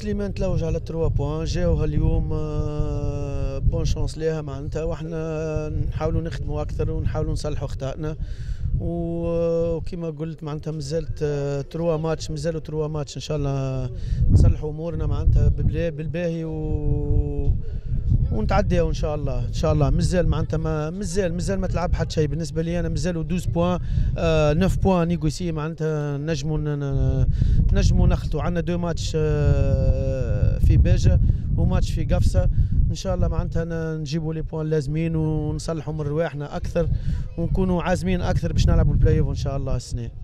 سليمان تلوج على 3 بوان جاوها اليوم، بون شانس ليها معناتها، واحنا نحاولوا نخدموا اكثر ونحاولوا نصلحوا اخطائنا. وكما قلت معناتها مازالت 3 ماتش، مازالوا 3 ماتش ان شاء الله نصلحوا امورنا معناتها بالباهي ونتعداو ان شاء الله. ان شاء الله مازال معناتها مازال ما تلعب حتى شيء بالنسبه لي انا، مازالوا 12 بوان 9 بوان نيغوسي معناتها نجموا نخلطوا. عندنا 2 ماتش في باجه وماتش في قفصه، ان شاء الله معناتها نجيبوا لي بوان لازمين ونصلحوا من رواحنا اكثر ونكونوا عازمين اكثر باش نلعبوا البلاي اوف ان شاء الله السنه.